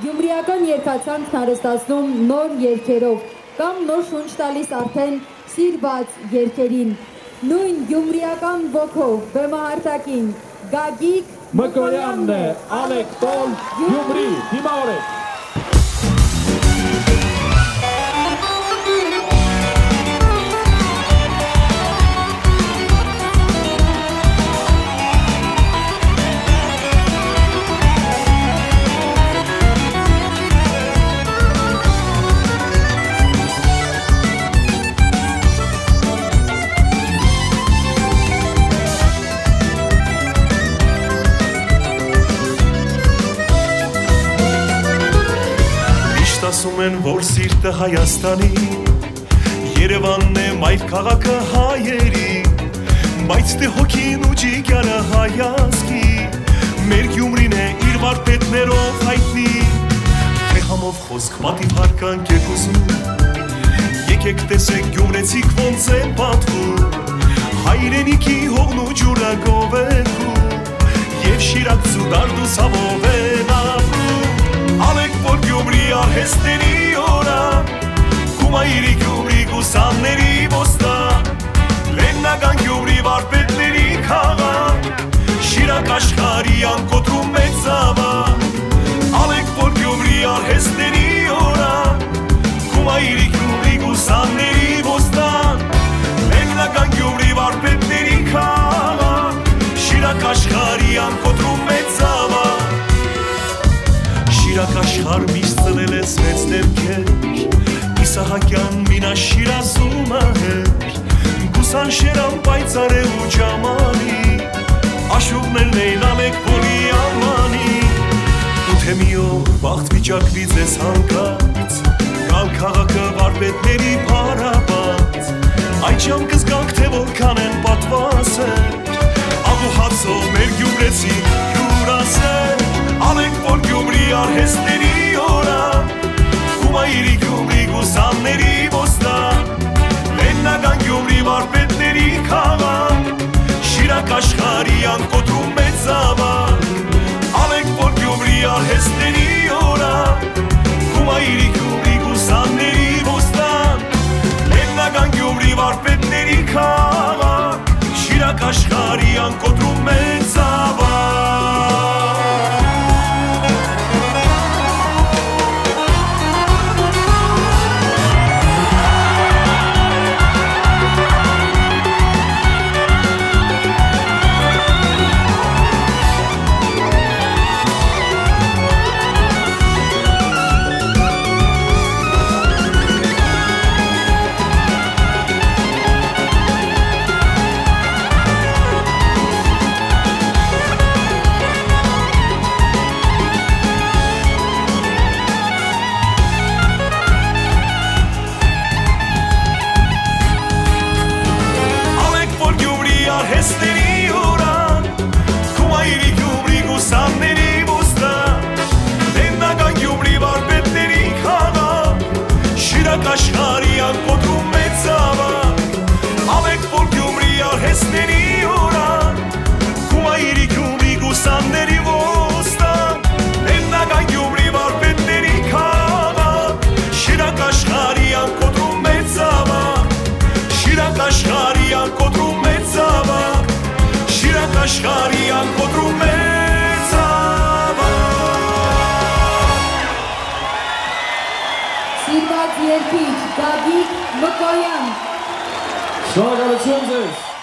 Գյումրիական երգացանկն հարստացնում նոր երգերով կամ նոր շունչ տալիս արդեն սիրված երգերին։ Նույն գյումրիական ոգով բեմահարտակին Գագիկ Մկոյանն է, Ալեք Տոլ, Գյումրի, հիմա օրեք։ Ասում են, որ սիրտը Հայաստանի, Երևանն է մայր քաղաքը հայերի, բայց դե հոգին ու ջիգյանը հայազգի, մեր Գյումրին է իր վարպետներով հայտնի, թե համով խոսք պատիվ հարկանք եք ուզում, եկեք տեսեք գյումրեցիք ոնց են պատվում, հայրենիքի հողն ու ջուրը գովերքում, և շիրակցու դարդու սավով են ապրում, Ալեք որ Գյումրի արհեստների օրա, Կումայրի Գյումրի գուսանների ոստան, Լեննական Գյումրի վարպետների քաղաք, Շիրակ աշխարհի անկոտրում մեծ ավակ, Ալեք որ Գյումրի արհեստների օրա, Կումայրի Գյումրի գուսանների ոստան, Լեննական Գյումրի վարպետների քաղաք, Շիրակ աշխարհի անկոտրում մեծ ավակ, Շիրակ աշխարհ միշտ ծնել ես մեծ դեմքեր, Իսահակյան մինաշիր ասում ահեր, Գուսան շերան պայծար է ու ջամանի, Աշուղներն էին Ալեք Տոլի անվանի, ու թե մի օր բախտ վիճակվի ձեզ հանկած, Գալ քաղաքը վարպետների փարաբաց, Այդ ժամ կզգանք թե որքան են պատվասեր, Աղ ու հացով մեր գյումրեցի հյուրասեր, Ալեք որ Գյումրի արհեստների օրա, Կումայրի Գյումրի գուսանների ոստան, Լեննական Գյումրի վարպետների քաղաք, Շիրակ աշխարհի անկոտրում մեծ ավակ, Ալեք որ Գյումրի արհեստների օրա, Կումայրի Գյումրի գուսանների ոստան, Լեննական Գյումրի վարպետների քաղաք, Շիրակ աշխարհի անկոտրում մեծ ավակ, աշխարհի անկոտրում մեծ ավակ, Ալեք որ Գյումրի արհեստների օրա, Կումայրի Գյումրի գուսանների ոստան, Լեննական Գյումրի վարպետների քաղաք, Շիրակ աշխարհի անկոտրում մեծ ավակ, Շիրակ աշխարհի անկոտրում մեծ ավակ, Շիրակ աշխարհի անկոտրում մեծ ավակ, Սիրված երգիչ Գագիկ Մկոյան Շնորհակալություն ձեզ։